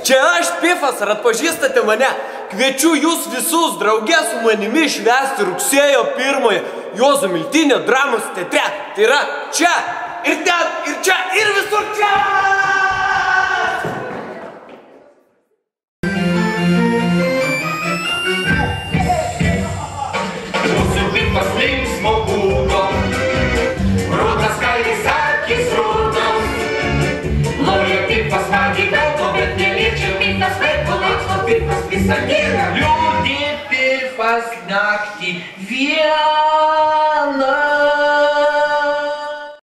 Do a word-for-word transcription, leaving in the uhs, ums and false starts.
Čia aš Pifas, ar atpažįstate mane? Kviečiu jūs visus drauge su manimi švęsti rugsėjo pirmąją Juozo Miltinio dramos teatre. Tai yra čia, ir ten, ir čia, ir visur čia! Mūsų Pifas linksmo būdo, rudas kailis akis rudos. Nauja Pifas smagiai kalba, bet neliečia Pifas vaiko laksmo, Pifas visą dieną. Liūdė Pifas naktį vieną.